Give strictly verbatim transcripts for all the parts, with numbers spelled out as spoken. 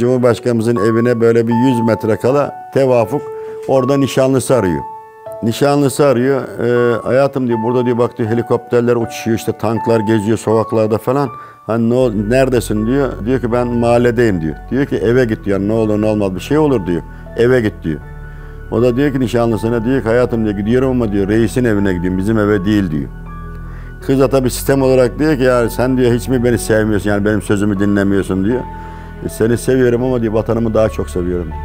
Cumhurbaşkanımızın evine böyle bir yüz metre kala tevafuk orada nişanlısı arıyor. Nişanlısı arıyor. E, hayatım diyor, burada diyor, bak diyor, helikopterler uçuyor, işte tanklar geziyor sokaklarda falan. Hani ne, neredesin diyor. Diyor ki ben mahalledeyim diyor. Diyor ki eve git diyor. Ne olur ne olmaz bir şey olur diyor. Eve git diyor. O da diyor ki nişanlısına, diyor ki hayatım diyor, gidiyorum ama diyor reisin evine gidiyorum, bizim eve değil diyor. Kız da tabii sistem olarak diyor ki ya sen diyor hiç mi beni sevmiyorsun, yani benim sözümü dinlemiyorsun diyor. E, seni seviyorum ama diyor vatanımı daha çok seviyorum diyor.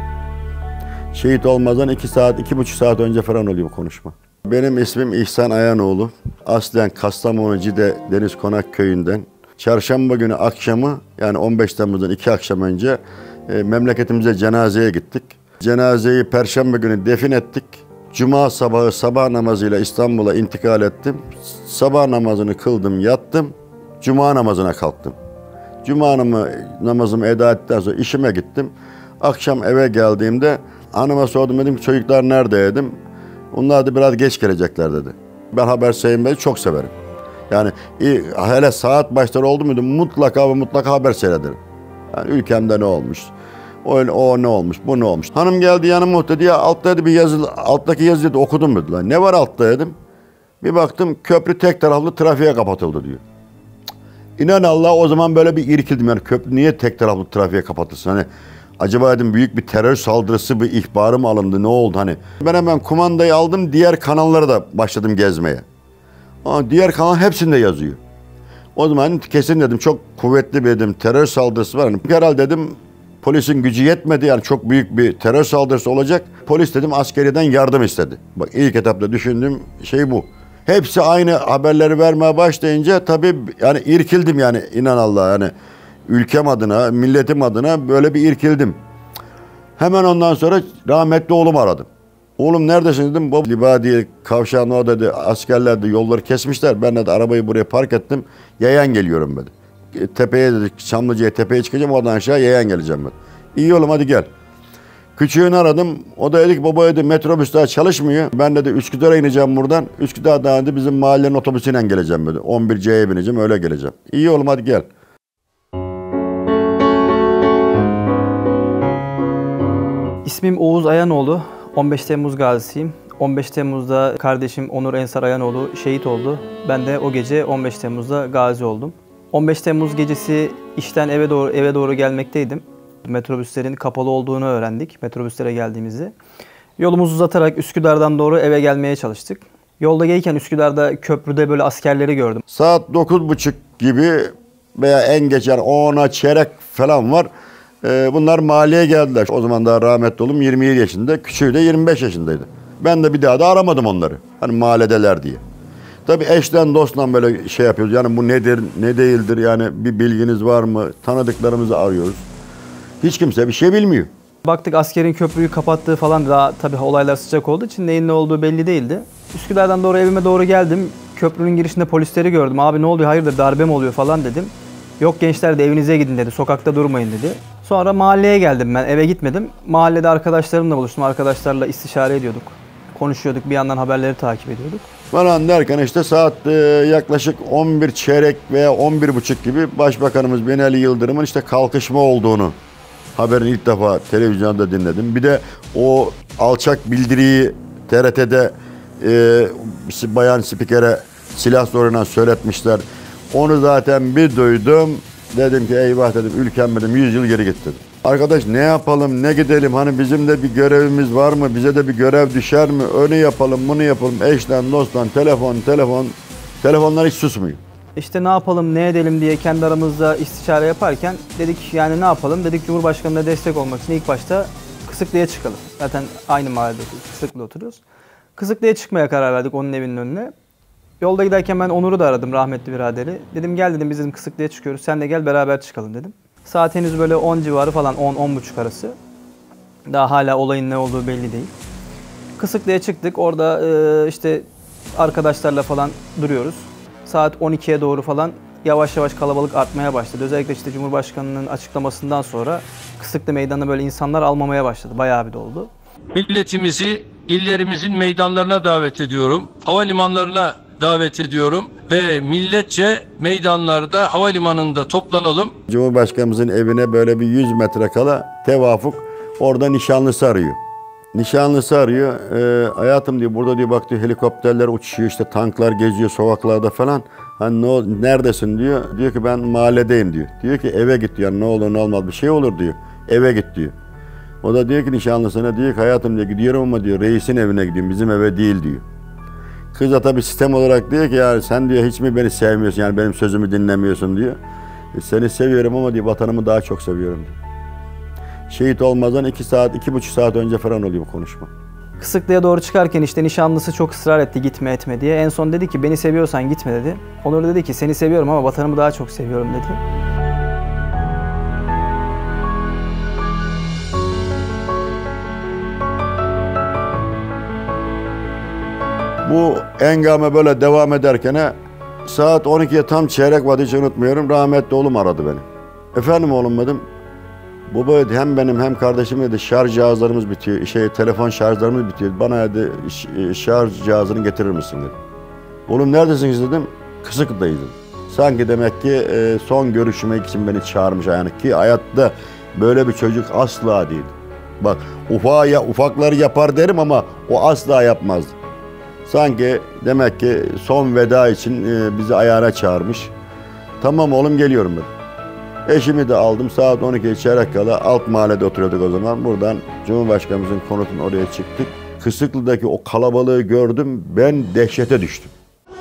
Şehit olmadan iki saat, iki buçuk saat önce falan oluyor bu konuşma. Benim ismim İhsan Ayanoğlu. Aslen Kastamonu Cide Deniz Konak köyünden. Çarşamba günü akşamı, yani on beş Temmuz'dan iki akşam önce e, memleketimize cenazeye gittik. Cenazeyi Perşembe günü defin ettik. Cuma sabahı sabah namazıyla İstanbul'a intikal ettim. Sabah namazını kıldım, yattım. Cuma namazına kalktım. Cuma namazımı eda ettikten sonra işime gittim. Akşam eve geldiğimde hanıma sordum, dedim ki çocuklar nerede dedim. Onlar da biraz geç gelecekler dedi. Ben haber seyretmeyi çok severim. Yani hele saat başları oldu muydu mutlaka ve mutlaka haber seyrederim. Yani ülkemde ne olmuş, o, o ne olmuş, bu ne olmuş. Hanım geldi yanıma, dedi ya altta dedi bir yazı, alttaki yazıyı da okudum dedi. Ne var altta dedim. Bir baktım köprü tek taraflı trafiğe kapatıldı diyor. İnan Allah, o zaman böyle bir irkildim, yani köprü niye tek taraflı trafiğe kapatılsın? Hani acaba dedim büyük bir terör saldırısı, bir ihbarı mı alındı, ne oldu hani? Ben hemen kumandayı aldım, diğer kanallara da başladım gezmeye. Ama diğer kanal hepsinde yazıyor. O zaman kesin dedim, çok kuvvetli bir dedim terör saldırısı var. Hani herhalde dedim polisin gücü yetmedi, yani çok büyük bir terör saldırısı olacak. Polis dedim askeriyeden yardım istedi. Bak ilk etapta düşündüğüm şey bu. Hepsi aynı haberleri vermeye başlayınca tabii yani irkildim, yani inan Allah, yani ülkem adına, milletim adına böyle bir irkildim. Hemen ondan sonra rahmetli oğlumu aradım. Oğlum neredesin dedim. Baba Libadiye kavşağının orada dedi, askerler de yolları kesmişler. Ben de arabayı buraya park ettim. Yayan geliyorum dedi. Tepeye dedi, Çamlıca'ya tepeye çıkacağım, oradan aşağı yayan geleceğim ben. İyi oğlum hadi gel. Küçüğünü aradım. O da dedi ki baba dedi metrobüs daha çalışmıyor. Ben dedi Üsküdar'a ineceğim buradan. Üsküdar'dan dedi bizim mahallenin otobüsüyle geleceğim dedi. on bir C'ye bineceğim, öyle geleceğim. İyi oğlum hadi gel. İsmim Oğuz Ayanoğlu. on beş Temmuz gazisiyim. on beş Temmuz'da kardeşim Onur Ensar Ayanoğlu şehit oldu. Ben de o gece on beş Temmuz'da gazi oldum. on beş Temmuz gecesi işten eve doğru eve doğru gelmekteydim. Metrobüslerin kapalı olduğunu öğrendik metrobüslere geldiğimizi. Yolumuzu uzatarak Üsküdar'dan doğru eve gelmeye çalıştık. Yolda gelirken Üsküdar'da köprüde böyle askerleri gördüm. Saat dokuz buçuk gibi veya en geç yani ona çeyrek falan var. Bunlar mahalleye geldiler. O zaman daha rahmetli oğlum yirmi yedi yaşında, küçüğü de yirmi beş yaşındaydı. Ben de bir daha da aramadım onları. Hani mahalledeler diye. Tabii eşten dostla böyle şey yapıyoruz. Yani bu nedir, ne değildir, yani bir bilginiz var mı? Tanıdıklarımızı arıyoruz. Hiç kimse bir şey bilmiyor. Baktık askerin köprüyü kapattığı falan, daha tabii olaylar sıcak olduğu için neyin ne olduğu belli değildi. Üsküdar'dan doğru evime doğru geldim. Köprünün girişinde polisleri gördüm. Abi ne oluyor, hayırdır darbe mi oluyor falan dedim. Yok gençler de evinize gidin dedi, sokakta durmayın dedi. Sonra mahalleye geldim ben, eve gitmedim. Mahallede arkadaşlarımla buluştum, arkadaşlarla istişare ediyorduk. Konuşuyorduk, bir yandan haberleri takip ediyorduk. Falan derken işte saat e, yaklaşık on bir çeyrek veya on bir buçuk gibi Başbakanımız Binali Yıldırım'ın işte kalkışma olduğunu haberini ilk defa televizyonda dinledim. Bir de o alçak bildiriyi T R T'de e, bayan spikere silah zoruyla söyletmişler. Onu zaten bir duydum. Dedim ki eyvah dedim, ülkem dedim yüz yıl geri gitti. Arkadaş ne yapalım, ne gidelim, hani bizim de bir görevimiz var mı, bize de bir görev düşer mi, onu yapalım, bunu yapalım, eşten, dosttan, telefon, telefon, telefonlar hiç susmuyor. İşte ne yapalım, ne edelim diye kendi aramızda istişare yaparken dedik yani ne yapalım, dedik Cumhurbaşkanı'na destek olmak için ilk başta Kısıklı'ya çıkalım. Zaten aynı mahallede Kısıklı'da oturuyoruz. Kısıklı'ya çıkmaya karar verdik onun evinin önüne. Yolda giderken ben Onur'u da aradım, rahmetli biraderi. Dedim gel dedim, biz dedim Kısıklı'ya çıkıyoruz, sen de gel beraber çıkalım dedim. Saat henüz böyle on civarı falan, on on buçuk arası. Daha hala olayın ne olduğu belli değil. Kısıklı'ya çıktık, orada e, işte arkadaşlarla falan duruyoruz. Saat on ikiye doğru falan yavaş yavaş kalabalık artmaya başladı. Özellikle işte Cumhurbaşkanı'nın açıklamasından sonra Kısıklı Meydanı'na böyle insanlar almamaya başladı. Bayağı bir doldu. Milletimizi illerimizin meydanlarına davet ediyorum. Havalimanlarına davet ediyorum. ve milletçe meydanlarda, havalimanında toplanalım. Cumhurbaşkanımızın evine böyle bir yüz metre kala tevafuk orada nişanlısı arıyor. Nişanlısı arıyor. E, hayatım diyor, burada diyor bak diyor helikopterler uçuyor, işte tanklar geziyor sokaklarda falan. Hani ne, neredesin diyor. Diyor ki ben mahalledeyim diyor. Diyor ki eve git diyor. Ne olur ne olmaz bir şey olur diyor. Eve git diyor. O da diyor ki nişanlısına, diyor ki hayatım diyor gidiyorum ama diyor reisin evine gidiyorum, bizim eve değil diyor. Kız da tabii sistem olarak diyor ki ya sen diyor hiç mi beni sevmiyorsun, yani benim sözümü dinlemiyorsun diyor. E, seni seviyorum ama diyor vatanımı daha çok seviyorum diyor. Şehit olmadan iki saat, iki buçuk saat önce falan oluyor bu konuşma. Kısıklı'ya doğru çıkarken işte nişanlısı çok ısrar etti gitme etme diye. En son dedi ki beni seviyorsan gitme dedi. Onur dedi ki seni seviyorum ama vatanımı daha çok seviyorum dedi. Bu engame böyle devam ederken saat on ikiye tam çeyrek var, hiç unutmuyorum. Rahmetli oğlum aradı beni. Efendim oğlum dedim. Bu böyle hem benim hem kardeşim dedi şarj cihazlarımız bitiyor, şey telefon şarjlarımız bitiyor. Bana dedi şarj cihazını getirir misin dedi. Oğlum neredesiniz dedim. Kısıklı'dayız dedim. Sanki demek ki son görüşmek için beni çağırmış yani, ki hayatta böyle bir çocuk asla değil. Bak ufağa ya, ufakları yapar derim ama o asla yapmazdı. Sanki demek ki son veda için bizi ayağına çağırmış. Tamam oğlum geliyorum dedim. Eşimi de aldım, saat on ikiye çeyrek kala alt mahallede oturuyorduk o zaman. Buradan Cumhurbaşkanımızın konutun oraya çıktık. Kısıklı'daki o kalabalığı gördüm, ben dehşete düştüm.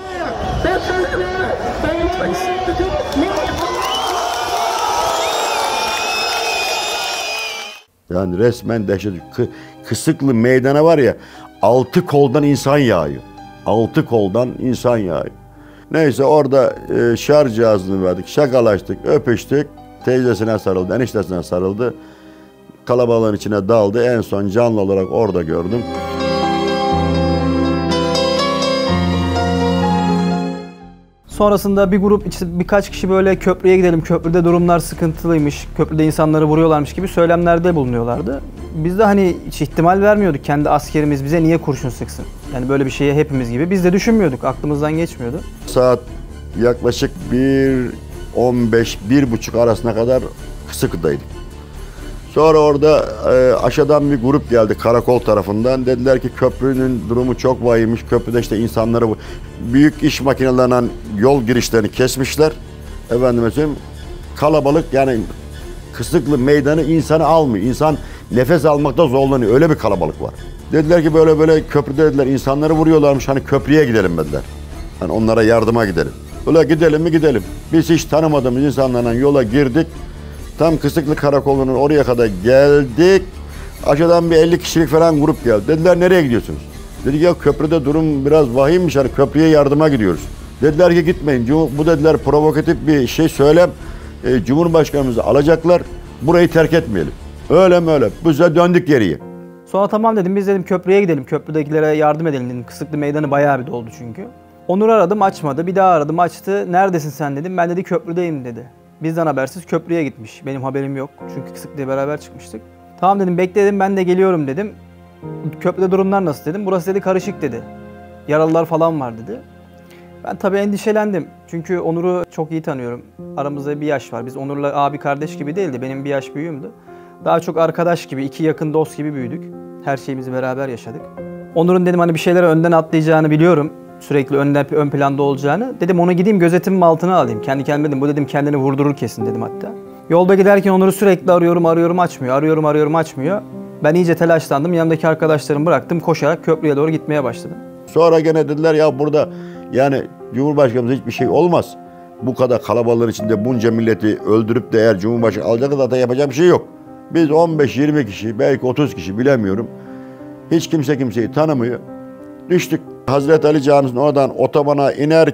Yani resmen dehşet. Kısıklı meydana var ya, altı koldan insan yağıyor. Altı koldan insan yağıyor. Neyse orada e, şarj cihazını verdik, şakalaştık, öpüştük. Teyzesine sarıldı, eniştesine sarıldı. Kalabalığın içine daldı. En son canlı olarak orada gördüm. Sonrasında bir grup, işte birkaç kişi böyle köprüye gidelim, köprüde durumlar sıkıntılıymış, köprüde insanları vuruyorlarmış gibi söylemlerde bulunuyorlardı. Biz de hani hiç ihtimal vermiyorduk, kendi askerimiz bize niye kurşun sıksın? Yani böyle bir şeye hepimiz gibi biz de düşünmüyorduk, aklımızdan geçmiyordu. Saat yaklaşık bir on beş, bir buçuk arasına kadar Kısıklı'daydık. Sonra orada e, aşağıdan bir grup geldi karakol tarafından. Dediler ki köprünün durumu çok vahiymiş. Köprüde işte insanları, büyük iş makinelerinden yol girişlerini kesmişler. Efendime söyleyeyim, kalabalık yani Kısıklı meydanı insanı almıyor. İnsan nefes almakta zorlanıyor. Öyle bir kalabalık var. Dediler ki böyle böyle köprüde dediler insanları vuruyorlarmış. Hani köprüye gidelim dediler. Hani onlara yardıma gidelim. Öyle gidelim mi gidelim. Biz hiç tanımadığımız insanlarla yola girdik. Tam Kısıklı karakolunun oraya kadar geldik. Aşağıdan bir elli kişilik falan grup geldi. Dediler nereye gidiyorsunuz? Dedik ya köprüde durum biraz vahimmiş, hani köprüye yardıma gidiyoruz. Dediler ki gitmeyin. Bu dediler provokatif bir şey söylem. E, Cumhurbaşkanımızı alacaklar. Burayı terk etmeyelim. Öyle mi öyle. Bize döndük geriye. Sonra tamam dedim, biz dedim köprüye gidelim. Köprüdekilere yardım edelim dedim. Kısıklı meydanı bayağı bir doldu çünkü. Onur'u aradım, açmadı. Bir daha aradım, açtı. Neredesin sen dedim. Ben dedi köprüdeyim dedi. Bizden habersiz köprüye gitmiş. Benim haberim yok. Çünkü Kısıklı'ya beraber çıkmıştık. Tamam dedim, bekledim, ben de geliyorum dedim. Köprüde durumlar nasıl dedim. Burası dedi karışık dedi. Yaralılar falan var dedi. Ben tabii endişelendim. Çünkü Onur'u çok iyi tanıyorum. Aramızda bir yaş var. Biz Onur'la abi kardeş gibi değildi. Benim bir yaş büyüğümdü. Daha çok arkadaş gibi, iki yakın dost gibi büyüdük. Her şeyimizi beraber yaşadık. Onur'un dedim hani bir şeylere önden atlayacağını biliyorum. Sürekli önden, ön planda olacağını. Dedim onu gideyim gözetimim altına alayım. Kendi kendime dedim, bu dedim kendini vurdurur kesin dedim hatta. Yolda giderken Onur'u sürekli arıyorum, arıyorum açmıyor. Arıyorum, arıyorum açmıyor. Ben iyice telaşlandım. Yanımdaki arkadaşlarımı bıraktım. Koşarak köprüye doğru gitmeye başladım. Sonra gene dediler ya burada yani Cumhurbaşkanımız hiçbir şey olmaz. Bu kadar kalabalığın içinde bunca milleti öldürüp de eğer Cumhurbaşkanı alacak zaten yapacak bir şey yok. Biz on beş yirmi kişi, belki otuz kişi bilemiyorum. Hiç kimse kimseyi tanımıyor. Düştük. Hazreti Ali Camisi'nin oradan otobana iner,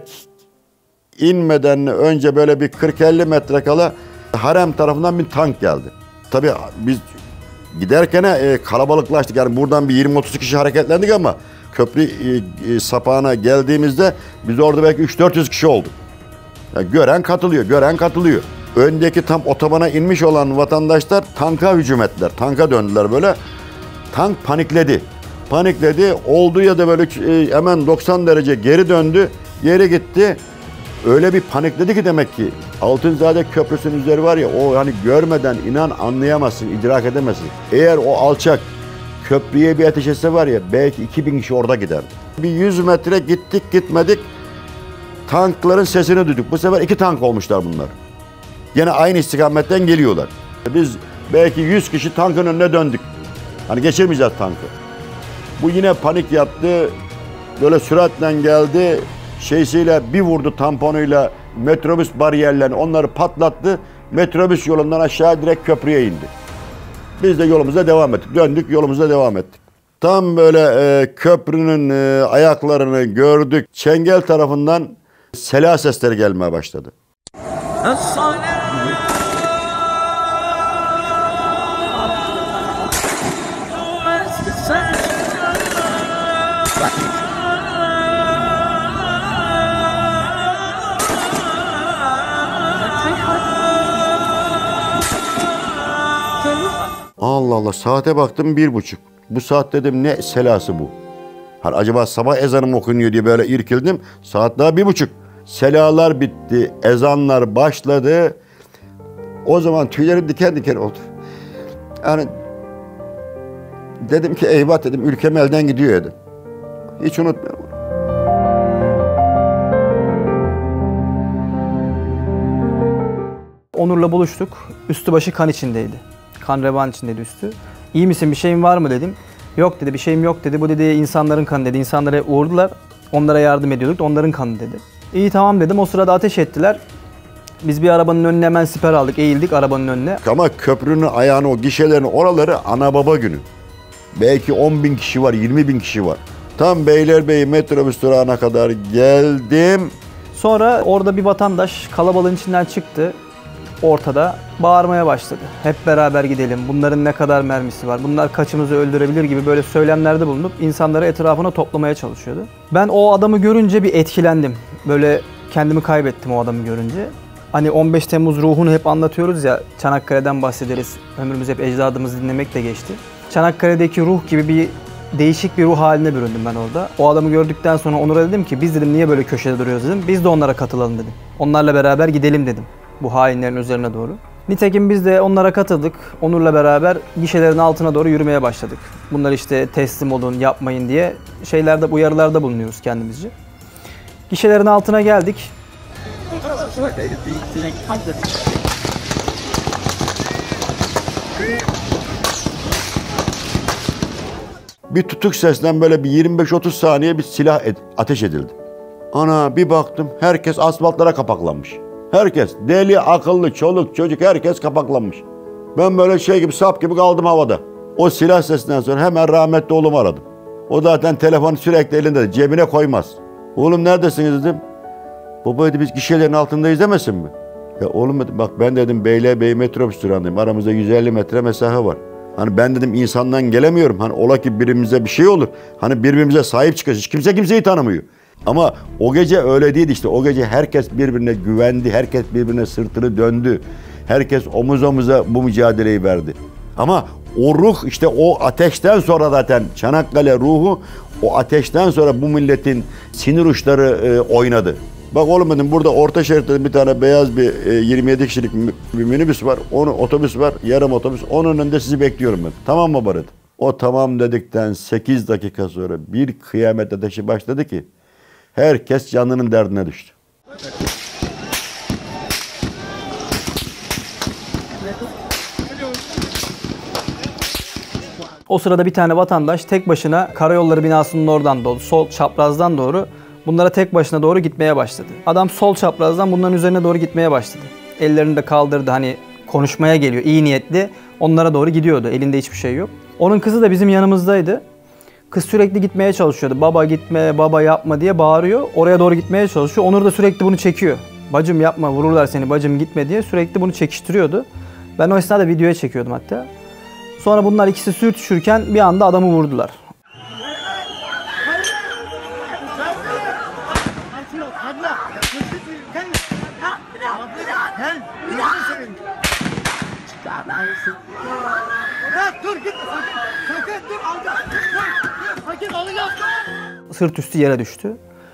inmeden önce böyle bir kırk elli metre kala harem tarafından bir tank geldi. Tabii biz giderken e, kalabalıklaştık. Yani buradan bir yirmi otuz kişi hareketlendik ama köprü e, e, sapağına geldiğimizde biz orada belki üç dört yüz kişi olduk. Yani gören katılıyor, gören katılıyor. Öndeki tam otobana inmiş olan vatandaşlar tanka hücum ettiler. Tanka döndüler böyle. Tank panikledi. Panikledi. Olduğu ya da böyle e, hemen doksan derece geri döndü. Geri gitti. öyle bir panikledi ki demek ki Altınzade Köprüsü'nün üzeri var ya, o hani görmeden inan anlayamazsın, idrak edemezsin. Eğer o alçak köprüye bir ateş etse var ya, belki iki bin kişi orada giderdi. Bir yüz metre gittik gitmedik, tankların sesini duyduk. Bu sefer iki tank olmuşlar bunlar. Yine aynı istikametten geliyorlar. Biz belki yüz kişi tankın önüne döndük. Hani geçirmeyeceğiz tankı. Bu yine panik yaptı. Böyle süratle geldi. Şeysiyle bir vurdu tamponuyla metrobüs bariyerlerini, onları patlattı. Metrobüs yolundan aşağı direkt köprüye indi. Biz de yolumuza devam ettik. Döndük, yolumuza devam ettik. Tam böyle e, köprünün e, ayaklarını gördük. Çengel tarafından sela sesleri gelmeye başladı. Allah Allah, saate baktım bir buçuk. Bu saat dedim ne selası bu? Hani acaba sabah ezanı mı okunuyor diye böyle irkildim. Saat daha bir buçuk. Selalar bitti, ezanlar başladı. O zaman tüylerim diken diken oldu. Yani dedim ki eyvah dedim, ülkem elden gidiyor dedim. Hiç unutmuyorum. Onur'la buluştuk. Üstü başı kan içindeydi. Kan revan içindeydi üstü. İyi misin, bir şeyin var mı dedim. Yok dedi, bir şeyim yok dedi. Bu dedi insanların kanı dedi. İnsanlara uğurdular. Onlara yardım ediyorduk. Onların kanı dedi. İyi tamam dedim. O sırada ateş ettiler. Biz bir arabanın önüne hemen siper aldık. Eğildik arabanın önüne. Ama köprünün ayağını, o gişelerini, oraları ana baba günü. Belki on bin kişi var, yirmi bin kişi var. Tam Beylerbeyi metrobüs durağına kadar geldim. Sonra orada bir vatandaş kalabalığın içinden çıktı. Ortada bağırmaya başladı. Hep beraber gidelim. Bunların ne kadar mermisi var? Bunlar kaçımızı öldürebilir gibi böyle söylemlerde bulunup insanları etrafına toplamaya çalışıyordu. Ben o adamı görünce bir etkilendim. Böyle kendimi kaybettim o adamı görünce. Hani on beş Temmuz ruhunu hep anlatıyoruz ya, Çanakkale'den bahsederiz. Ömrümüz hep ecdadımızı dinlemekle geçti. Çanakkale'deki ruh gibi bir değişik bir ruh haline büründüm ben orada. O adamı gördükten sonra Onur'a dedim ki biz dedim niye böyle köşede duruyoruz dedim. Biz de onlara katılalım dedim. Onlarla beraber gidelim dedim. Bu hainlerin üzerine doğru. Nitekim biz de onlara katıldık. Onur'la beraber gişelerin altına doğru yürümeye başladık. Bunlar işte teslim olun, yapmayın diye şeylerde, uyarılarda bulunuyoruz kendimizce. Gişelerin altına geldik. Bir tutuk sesten böyle bir yirmi beş otuz saniye bir silah ed- ateş edildi. Ana bir baktım, herkes asfaltlara kapaklanmış. Herkes, deli, akıllı, çoluk, çocuk, herkes kapaklanmış. Ben böyle şey gibi, sap gibi kaldım havada. O silah sesinden sonra hemen rahmetli oğlumu aradım. O zaten telefonu sürekli elinde, cebine koymaz. Oğlum neredesiniz dedim. Baba dedi, biz gişelerin altındayız demesin mi? Ya oğlum dedim, bak ben dedim Beylerbeyi metrobüs durağındayım. Aramızda yüz elli metre mesafe var. Hani ben dedim insandan gelemiyorum. Hani ola ki birbirimize bir şey olur. Hani birbirimize sahip çıkacağız. Hiç kimse kimseyi tanımıyor. Ama o gece öyle değildi işte. O gece herkes birbirine güvendi. Herkes birbirine sırtını döndü. Herkes omuz omuza bu mücadeleyi verdi. Ama o ruh işte o ateşten sonra zaten Çanakkale ruhu o ateşten sonra bu milletin sinir uçları e, oynadı. Bak oğlum dedim, burada orta şeritte bir tane beyaz bir e, yirmi yedi kişilik bir minibüs var. Onu otobüs var, yarım otobüs. Onun önünde sizi bekliyorum ben. Tamam mı Barut? O tamam dedikten sekiz dakika sonra bir kıyamet ateşi başladı ki herkes canının derdine düştü. O sırada bir tane vatandaş tek başına karayolları binasının oradan doğru, sol çaprazdan doğru bunlara tek başına doğru gitmeye başladı. Adam sol çaprazdan bunların üzerine doğru gitmeye başladı. Ellerini de kaldırdı, hani konuşmaya geliyor, iyi niyetli onlara doğru gidiyordu. Elinde hiçbir şey yok. Onun kızı da bizim yanımızdaydı. Kız sürekli gitmeye çalışıyordu. Baba gitme, baba yapma diye bağırıyor. Oraya doğru gitmeye çalışıyor. Onur da sürekli bunu çekiyor. Bacım yapma, vururlar seni, bacım gitme diye sürekli bunu çekiştiriyordu. Ben o esnada videoya çekiyordum hatta. Sonra bunlar ikisi sürtüşürken bir anda adamı vurdular. Sırt üstü yere düştü.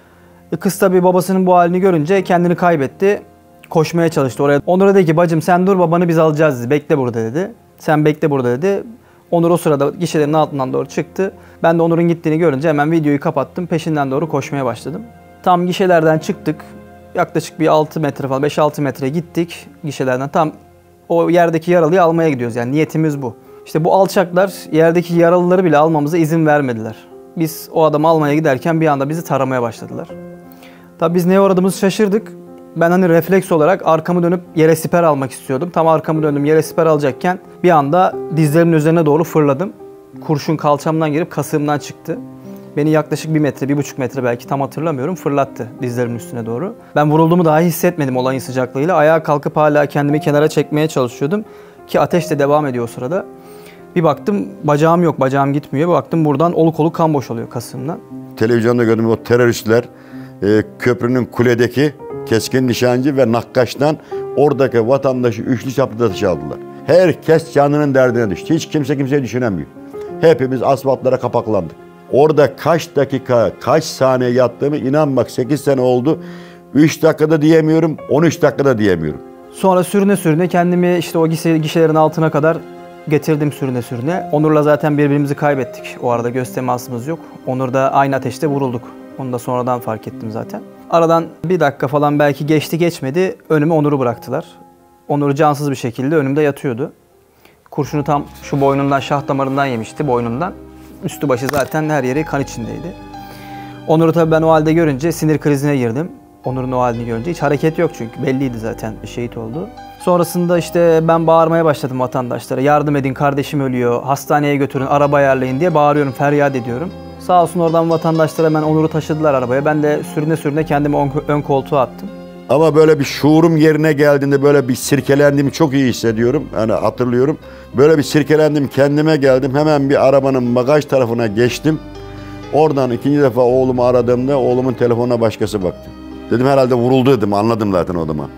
E kız tabii babasının bu halini görünce kendini kaybetti. Koşmaya çalıştı oraya. Onur'a dedi ki bacım sen dur babanı biz alacağız dedi. Bekle burada dedi. Sen bekle burada dedi. Onur o sırada gişelerin altından doğru çıktı. Ben de Onur'un gittiğini görünce hemen videoyu kapattım. Peşinden doğru koşmaya başladım. Tam gişelerden çıktık. Yaklaşık bir altı metre falan beş altı metre gittik gişelerden. Tam o yerdeki yaralıyı almaya gidiyoruz yani niyetimiz bu. İşte bu alçaklar yerdeki yaralıları bile almamıza izin vermediler. Biz o adamı almaya giderken bir anda bizi taramaya başladılar. Tabii biz neye uğradığımızı şaşırdık. Ben hani refleks olarak arkamı dönüp yere siper almak istiyordum. Tam arkamı döndüm yere siper alacakken bir anda dizlerimin üzerine doğru fırladım. Kurşun kalçamdan girip kasığımdan çıktı. Beni yaklaşık bir metre, bir buçuk metre belki tam hatırlamıyorum fırlattı dizlerimin üstüne doğru. Ben vurulduğumu dahi hissetmedim olayın sıcaklığıyla. Ayağa kalkıp hala kendimi kenara çekmeye çalışıyordum. Ki ateş de devam ediyor o sırada. Bir baktım bacağım yok, bacağım gitmiyor. Bir baktım buradan oluk oluk kan boşalıyor kasığımdan. Televizyonda gördüm o teröristler e, köprünün kuledeki keskin nişancı ve nakkaştan oradaki vatandaşı üçlü çaplı atış aldılar. Herkes canının derdine düştü. Hiç kimse kimseyi düşünemiyor. Hepimiz asfaltlara kapaklandık. Orada kaç dakika, kaç saniye yattığımı inan bak sekiz sene oldu. üç dakikada diyemiyorum, on üç dakikada diyemiyorum. Sonra sürüne sürüne kendimi işte o gişe, gişelerin altına kadar getirdim sürüne sürüne. Onur'la zaten birbirimizi kaybettik. O arada göz temasımız yok. Onur da aynı ateşte vurulduk. Onu da sonradan fark ettim zaten. Aradan bir dakika falan belki geçti geçmedi. Önüme Onur'u bıraktılar. Onur cansız bir şekilde önümde yatıyordu. Kurşunu tam şu boynundan, şah damarından yemişti boynundan. Üstü başı zaten her yeri kan içindeydi. Onur'u tabii ben o halde görünce sinir krizine girdim. Onur'un o halini görünce hiç hareket yok çünkü belliydi zaten şehit oldu. Sonrasında işte ben bağırmaya başladım vatandaşlara. Yardım edin kardeşim ölüyor, hastaneye götürün, araba ayarlayın diye bağırıyorum, feryat ediyorum. Sağ olsun oradan vatandaşlar hemen Onur'u taşıdılar arabaya. Ben de sürüne sürüne kendimi ön, ön koltuğa attım. Ama böyle bir şuurum yerine geldiğinde böyle bir sirkelendiğimi çok iyi hissediyorum. Yani hatırlıyorum. Böyle bir sirkelendim, kendime geldim. Hemen bir arabanın bagaj tarafına geçtim. Oradan ikinci defa oğlumu aradığımda oğlumun telefonuna başkası baktı. Dedim herhalde vuruldu dedim. Anladım zaten o zaman.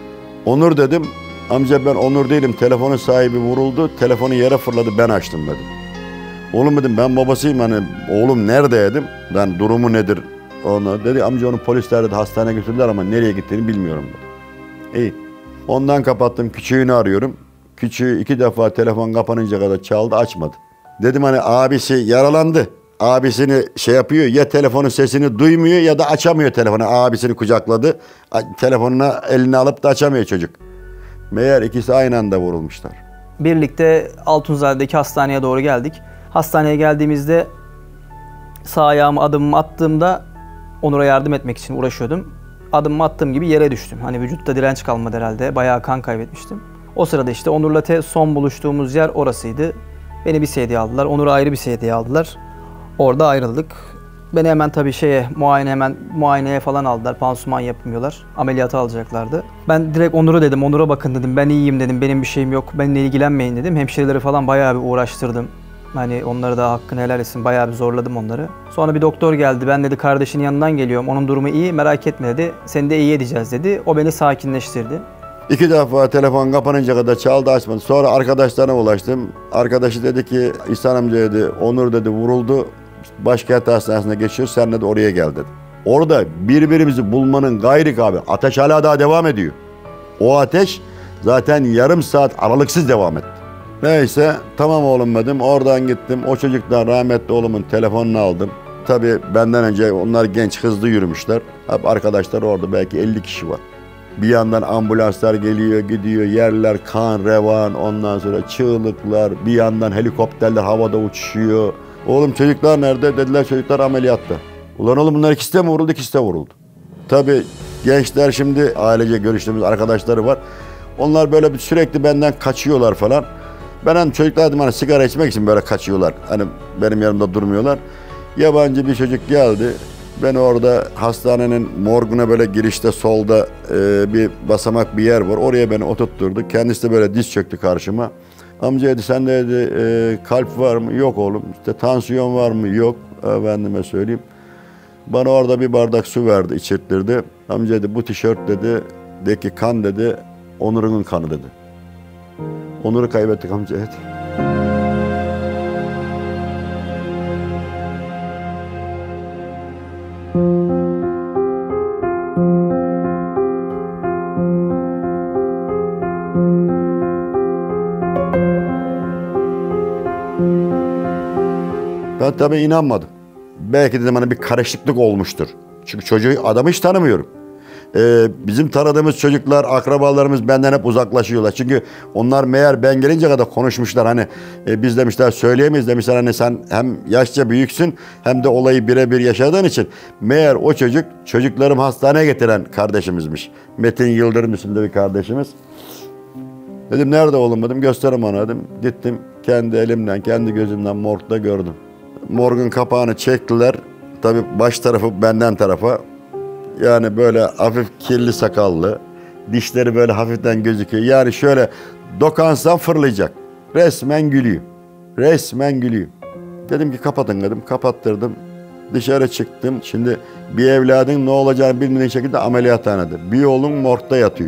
Onur dedim. Amca ben Onur değilim. Telefonun sahibi vuruldu. Telefonu yere fırladı. Ben açtım dedim. Oğlum dedim ben babasıyım. Hani oğlum nerede dedim. Ben durumu nedir? Onu dedi amca onu polisler de hastaneye götürdüler ama nereye gittiğini bilmiyorum dedi. İyi. Ondan kapattım. Küçüğünü arıyorum. Küçüğü iki defa telefon kapanınca kadar çaldı açmadı. Dedim hani abisi yaralandı. Abisini şey yapıyor ya telefonun sesini duymuyor ya da açamıyor telefonu. Abisini kucakladı. Telefonuna eline alıp da açamıyor çocuk. Meğer ikisi aynı anda vurulmuşlar. Birlikte Altunzade'deki hastaneye doğru geldik. Hastaneye geldiğimizde sağ ayağımı adımımı attığımda Onur'a yardım etmek için uğraşıyordum. Adımımı attığım gibi yere düştüm. Hani vücutta direnç kalmadı herhalde. Bayağı kan kaybetmiştim. O sırada işte Onur'la te son buluştuğumuz yer orasıydı. Beni bir sedyeye aldılar. Onur'u ayrı bir sedyeye aldılar. Orada ayrıldık. Beni hemen tabii şeye, muayene hemen muayeneye falan aldılar. Pansuman yapmıyorlar. Ameliyata alacaklardı. Ben direkt Onur'a dedim. Onur'a bakın dedim. Ben iyiyim dedim. Benim bir şeyim yok. Benimle ilgilenmeyin dedim. Hemşireleri falan bayağı bir uğraştırdım. Hani onları da hakkını helal etsin. Bayağı bir zorladım onları. Sonra bir doktor geldi. Ben dedi kardeşinin yanından geliyorum. Onun durumu iyi. Merak etme dedi. Seni de iyi edeceğiz dedi. O beni sakinleştirdi. İki defa telefon kapanınca kadar çaldı açmadı. Sonra arkadaşlarına ulaştım. Arkadaşı dedi ki İhsan amca dedi Onur dedi vuruldu. Başkent hastanesine geçiyor. Sen de oraya gel dedi. Orada birbirimizi bulmanın gayri abi. Ateş hala daha devam ediyor. O ateş zaten yarım saat aralıksız devam etti. Neyse tamam oğlum dedim. Oradan gittim. O çocuktan rahmetli oğlumun telefonunu aldım. Tabii benden önce onlar genç hızlı yürümüşler. Hep arkadaşlar orada belki elli kişi var. Bir yandan ambulanslar geliyor gidiyor. Yerler kan revan. Ondan sonra çığlıklar. Bir yandan helikopterler havada uçuşuyor. Oğlum çocuklar nerede? Dediler çocuklar ameliyatta. Ulan oğlum bunlar ikisi de mi vuruldu? İkisi de vuruldu. Tabii gençler şimdi ailece görüştüğümüz arkadaşları var. Onlar böyle bir sürekli benden kaçıyorlar falan. Ben hani çocuklar dedim hani sigara içmek için böyle kaçıyorlar. Hani benim yanımda durmuyorlar. Yabancı bir çocuk geldi. Ben orada hastanenin morguna böyle girişte solda e, bir basamak bir yer var. Oraya beni oturtturdu. Kendisi de böyle diz çöktü karşıma. Amca dedi sen de dedi, e, kalp var mı? Yok oğlum. İşte tansiyon var mı? Yok. Efendime söyleyeyim. Bana orada bir bardak su verdi, içirttirdi. Amca dedi bu tişört dedi, de ki kan dedi, Onur'un kanı dedi. Onur'u kaybettik amca evet. Ben tabii inanmadım. Belki dedim hani bir karışıklık olmuştur. Çünkü çocuğu, adamı hiç tanımıyorum. Ee, bizim tanıdığımız çocuklar, akrabalarımız benden hep uzaklaşıyorlar. Çünkü onlar meğer ben gelince kadar konuşmuşlar. Hani e, biz demişler söyleyemeyiz demişler. Hani sen hem yaşça büyüksün hem de olayı birebir yaşadığın için. Meğer o çocuk çocuklarım hastaneye getiren kardeşimizmiş. Metin Yıldırım isimli bir kardeşimiz. Dedim nerede oğlum dedim, gösterim ona dedim. Gittim kendi elimden, kendi gözümden morgda gördüm. Morgun kapağını çektiler. Tabii baş tarafı benden tarafa. Yani böyle hafif kirli sakallı. Dişleri böyle hafiften gözüküyor. Yani şöyle dokansan fırlayacak. Resmen gülüyor. Resmen gülüyor. Dedim ki kapatın dedim. Kapattırdım. Dışarı çıktım. Şimdi bir evladın ne olacağını bilmediğin şekilde ameliyathanede. Bir oğlun morgda yatıyor.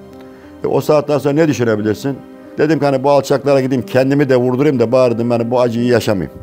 E, o saatten sonra ne düşünebilirsin? Dedim ki hani bu alçaklara gideyim kendimi de vurdurayım da bari dedim hani bu acıyı yaşamayayım.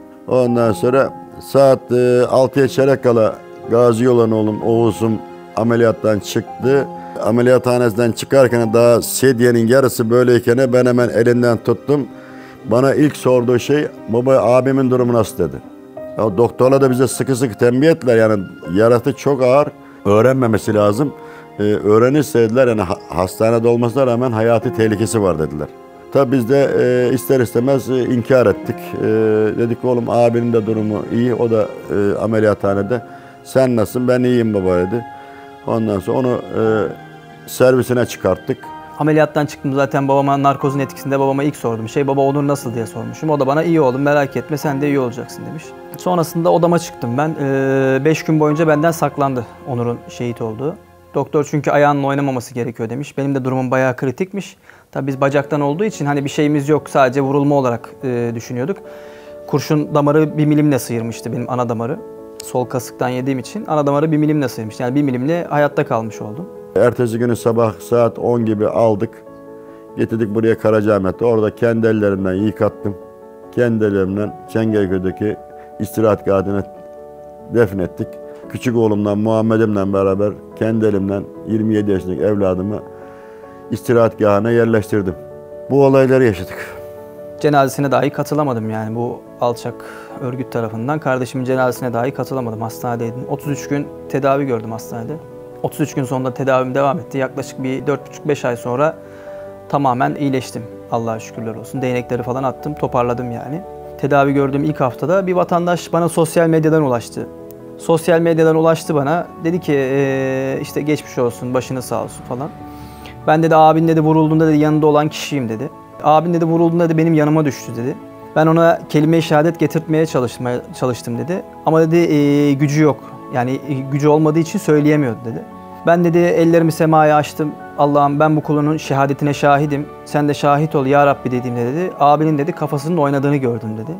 Ondan sonra saat e, altıya çeyrek kala gazi olan oğlum Oğuz'um ameliyattan çıktı. Ameliyathanesinden çıkarken daha sedyenin yarısı böyleyken ben hemen elinden tuttum. Bana ilk sorduğu şey baba abimin durumu nasıl dedi. Ya, doktorlar da bize sıkı sıkı tembih ettiler yani yaratı çok ağır, öğrenmemesi lazım. Ee, öğrenirse dediler yani ha- hastanede olmasına rağmen hayati tehlikesi var dediler. Tabi biz de e, ister istemez e, inkar ettik. E, dedik oğlum abinin de durumu iyi, o da e, ameliyathanede. Sen nasılsın? Ben iyiyim baba dedi. Ondan sonra onu e, servisine çıkarttık. Ameliyattan çıktım zaten babama narkozun etkisinde babama ilk sordum. Şey baba Onur nasıl diye sormuşum. O da bana iyi oğlum merak etme sen de iyi olacaksın demiş. Sonrasında odama çıktım ben. beş gün boyunca benden saklandı Onur'un şehit olduğu. Doktor çünkü ayağının oynamaması gerekiyor demiş. Benim de durumum bayağı kritikmiş. Tabii biz bacaktan olduğu için hani bir şeyimiz yok sadece vurulma olarak e, düşünüyorduk. Kurşun damarı bir milimle sıyırmıştı benim ana damarı. Sol kasıktan yediğim için ana damarı bir milimle sıyırmıştı. Yani bir milimle hayatta kalmış oldum. Ertesi günü sabah saat on gibi aldık. Getirdik buraya Karacaahmet'te. Orada kendi ellerimden yıkattım. Kendi ellerimden Çengelköy'deki istirahatgahına defnettik. Küçük oğlumdan Muhammed'imle beraber kendi elimden yirmi yedi yaşındaki evladımı istirahatgahına yerleştirdim. Bu olayları yaşadık. Cenazesine dahi katılamadım yani bu alçak örgüt tarafından. Kardeşimin cenazesine dahi katılamadım. Hastanedeydim. otuz üç gün tedavi gördüm hastanede. otuz üç gün sonunda tedavim devam etti. Yaklaşık bir dört buçuk beş ay sonra tamamen iyileştim. Allah'a şükürler olsun. Değnekleri falan attım, toparladım yani. Tedavi gördüğüm ilk haftada bir vatandaş bana sosyal medyadan ulaştı. Sosyal medyadan ulaştı bana. Dedi ki ee, işte geçmiş olsun, başınız sağ olsun falan. Ben dedi abin dedi vurulduğunda dedi yanında olan kişiyim dedi. Abin dedi vurulduğunda dedi benim yanıma düştü dedi. Ben ona kelime-i şehadet getirtmeye çalışmaya çalıştım dedi. Ama dedi e, gücü yok. Yani e, gücü olmadığı için söyleyemiyordu dedi. Ben dedi ellerimi semaya açtım. Allah'ım ben bu kulunun şehadetine şahidim. Sen de şahit ol ya Rabbi dediğimde dedi. Abinin dedi kafasının oynadığını gördüm dedi.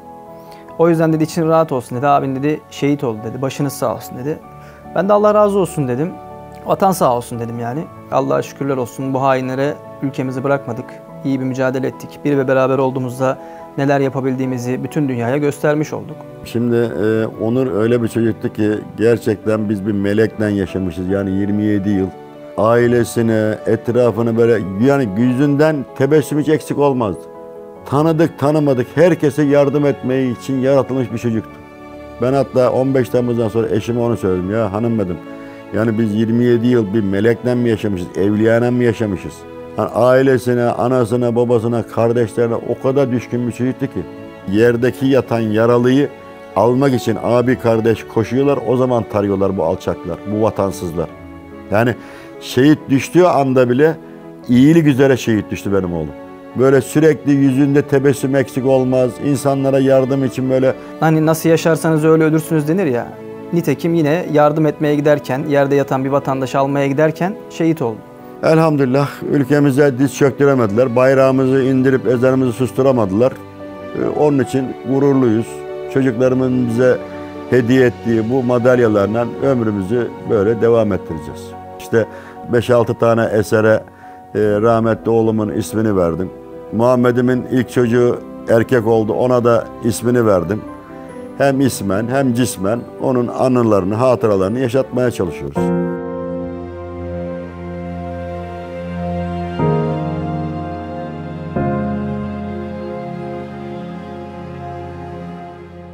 O yüzden dedi için rahat olsun dedi. Abin dedi şehit oldu dedi. Başınız sağ olsun dedi. Ben de Allah razı olsun dedim. Vatan sağ olsun dedim yani. Allah'a şükürler olsun bu hainlere ülkemizi bırakmadık. İyi bir mücadele ettik. Bir ve beraber olduğumuzda neler yapabildiğimizi bütün dünyaya göstermiş olduk. Şimdi e, Onur öyle bir çocuktu ki gerçekten biz bir melekle yaşamışız. Yani yirmi yedi yıl. Ailesine, etrafını böyle yani yüzünden tebessüm hiç eksik olmazdı. Tanıdık tanımadık herkese yardım etmeyi için yaratılmış bir çocuktu. Ben hatta on beş Temmuz'dan sonra eşime onu söyledim. Ya hanım dedim. Yani biz yirmi yedi yıl bir melekle mi yaşamışız, evliyanen mi yaşamışız? Yani ailesine, anasına, babasına, kardeşlerine o kadar düşkün bir çocuktu ki. Yerdeki yatan yaralıyı almak için abi kardeş koşuyorlar. O zaman tarıyorlar bu alçaklar, bu vatansızlar. Yani şehit düştüğü anda bile iyilik üzere şehit düştü benim oğlum. Böyle sürekli yüzünde tebessüm eksik olmaz. İnsanlara yardım için böyle... Hani nasıl yaşarsanız öyle ölürsünüz denir ya. Nitekim yine yardım etmeye giderken, yerde yatan bir vatandaşı almaya giderken şehit oldu. Elhamdülillah ülkemize diz çöktüremediler. Bayrağımızı indirip ezanımızı susturamadılar. Ee, onun için gururluyuz. Çocuklarımın bize hediye ettiği bu madalyalarla ömrümüzü böyle devam ettireceğiz. İşte beş altı tane esere e, rahmetli oğlumun ismini verdim. Muhammed'imin ilk çocuğu erkek oldu. Ona da ismini verdim. Hem ismen hem cismen onun anılarını, hatıralarını yaşatmaya çalışıyoruz.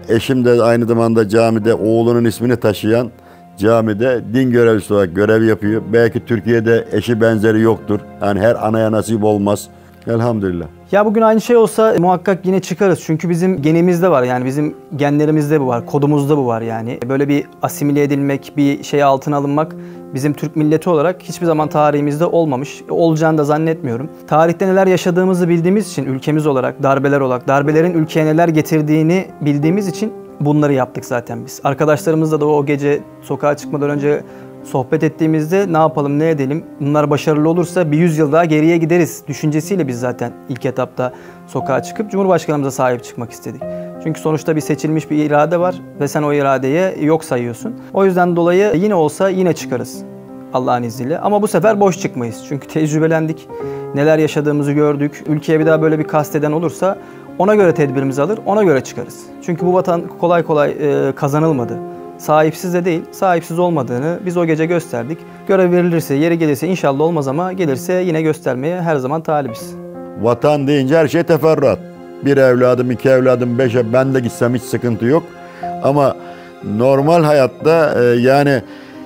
Eşim de aynı zamanda camide oğlunun ismini taşıyan camide din görevlisi olarak görev yapıyor. Belki Türkiye'de eşi benzeri yoktur. Yani her anaya nasip olmaz. Elhamdülillah. Ya bugün aynı şey olsa muhakkak yine çıkarız. Çünkü bizim genimizde var, yani bizim genlerimizde bu var, kodumuzda bu var yani. Böyle bir asimile edilmek, bir şeye altına alınmak bizim Türk milleti olarak hiçbir zaman tarihimizde olmamış. Olacağını da zannetmiyorum. Tarihte neler yaşadığımızı bildiğimiz için ülkemiz olarak, darbeler olarak, darbelerin ülkeye neler getirdiğini bildiğimiz için bunları yaptık zaten biz. Arkadaşlarımızla da o gece sokağa çıkmadan önce sohbet ettiğimizde ne yapalım, ne edelim, bunlar başarılı olursa bir yüz yıl daha geriye gideriz düşüncesiyle biz zaten ilk etapta sokağa çıkıp Cumhurbaşkanımıza sahip çıkmak istedik. Çünkü sonuçta bir seçilmiş bir irade var ve sen o iradeyi yok sayıyorsun. O yüzden dolayı yine olsa yine çıkarız Allah'ın izniyle. Ama bu sefer boş çıkmayız. Çünkü tecrübelendik, neler yaşadığımızı gördük. Ülkeye bir daha böyle bir kasteden olursa ona göre tedbirimizi alır, ona göre çıkarız. Çünkü bu vatan kolay kolay e, kazanılmadı. Sahipsiz de değil, sahipsiz olmadığını biz o gece gösterdik. Görev verilirse, yeri gelirse inşallah olmaz ama gelirse yine göstermeye her zaman talibiz. Vatan deyince her şey teferruat. Bir evladım, iki evladım, beşe ben de gitsem hiç sıkıntı yok. Ama normal hayatta e, yani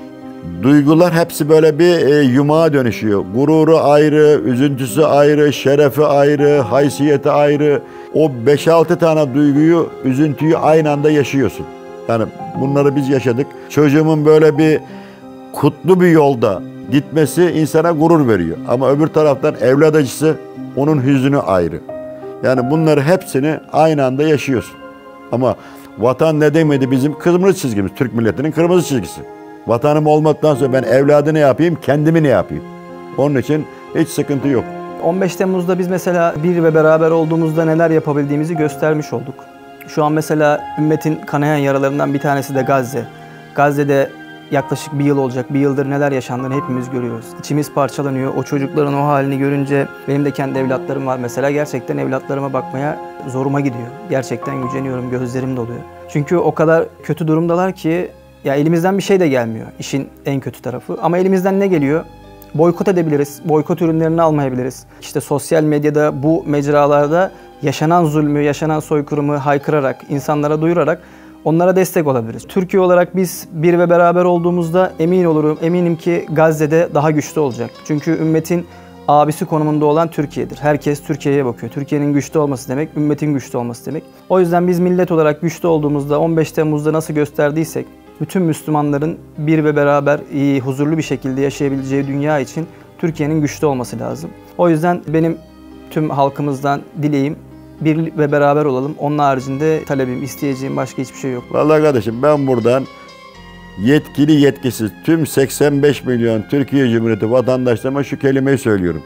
duygular hepsi böyle bir e, yumağa dönüşüyor. Gururu ayrı, üzüntüsü ayrı, şerefi ayrı, haysiyeti ayrı. O beş altı tane duyguyu, üzüntüyü aynı anda yaşıyorsun. Yani bunları biz yaşadık. Çocuğumun böyle bir kutlu bir yolda gitmesi insana gurur veriyor. Ama öbür taraftan evlat acısı, onun hüznü ayrı. Yani bunları hepsini aynı anda yaşıyorsun. Ama vatan ne demedi bizim kırmızı çizgimiz, Türk milletinin kırmızı çizgisi. Vatanım olmaktan sonra ben evladı ne yapayım, kendimi ne yapayım? Onun için hiç sıkıntı yok. on beş Temmuz'da biz mesela bir ve beraber olduğumuzda neler yapabildiğimizi göstermiş olduk. Şu an mesela ümmetin kanayan yaralarından bir tanesi de Gazze. Gazze'de yaklaşık bir yıl olacak, bir yıldır neler yaşandığını hepimiz görüyoruz. İçimiz parçalanıyor. O çocukların o halini görünce, benim de kendi evlatlarım var mesela, gerçekten evlatlarıma bakmaya zoruma gidiyor. Gerçekten güceniyorum, gözlerim doluyor. Çünkü o kadar kötü durumdalar ki ya elimizden bir şey de gelmiyor. İşin en kötü tarafı. Ama elimizden ne geliyor? Boykot edebiliriz, boykot ürünlerini almayabiliriz. İşte sosyal medyada, bu mecralarda yaşanan zulmü, yaşanan soykırımı haykırarak, insanlara duyurarak onlara destek olabiliriz. Türkiye olarak biz bir ve beraber olduğumuzda emin olurum, eminim ki Gazze'de daha güçlü olacak. Çünkü ümmetin abisi konumunda olan Türkiye'dir. Herkes Türkiye'ye bakıyor. Türkiye'nin güçlü olması demek, ümmetin güçlü olması demek. O yüzden biz millet olarak güçlü olduğumuzda, on beş Temmuz'da nasıl gösterdiysek, bütün Müslümanların bir ve beraber iyi, huzurlu bir şekilde yaşayabileceği dünya için Türkiye'nin güçlü olması lazım. O yüzden benim tüm halkımızdan dileğim, bir ve beraber olalım. Onun haricinde talebim, isteyeceğim başka hiçbir şey yok. Vallahi kardeşim ben buradan yetkili yetkisiz tüm seksen beş milyon Türkiye Cumhuriyeti vatandaşlarıma şu kelimeyi söylüyorum.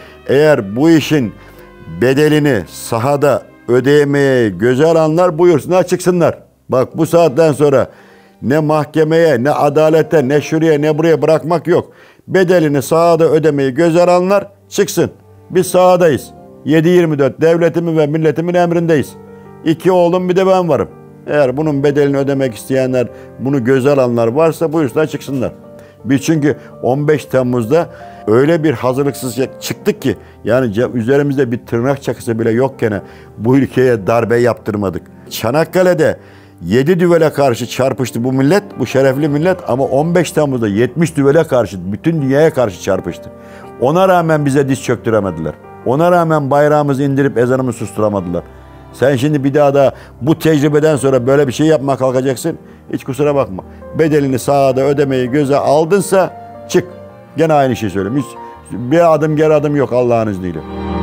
Eğer bu işin bedelini sahada ödeyemeye göze alanlar buyursunlar, çıksınlar. Bak bu saatten sonra ne mahkemeye, ne adalete, ne şuraya, ne buraya bırakmak yok. Bedelini sahada ödemeyi göze alanlar çıksın. Biz sahadayız. yedi yirmi dört devletimin ve milletimin emrindeyiz. İki oğlum bir de ben varım. Eğer bunun bedelini ödemek isteyenler, bunu göze alanlar varsa buyursunlar, çıksınlar. Biz çünkü on beş Temmuz'da öyle bir hazırlıksız çıktık ki yani üzerimizde bir tırnak çakısı bile yokken bu ülkeye darbe yaptırmadık. Çanakkale'de yedi düvele karşı çarpıştı bu millet, bu şerefli millet, ama on beş Temmuz'da yetmiş düvele karşı, bütün dünyaya karşı çarpıştı. Ona rağmen bize diz çöktüremediler. Ona rağmen bayrağımızı indirip ezanımızı susturamadılar. Sen şimdi bir daha da bu tecrübeden sonra böyle bir şey yapmaya kalkacaksın. Hiç kusura bakma. Bedelini sahada ödemeyi göze aldınsa çık. Gene aynı şeyi söyleyeyim. Hiç bir adım geri adım yok Allah'ın izniyle.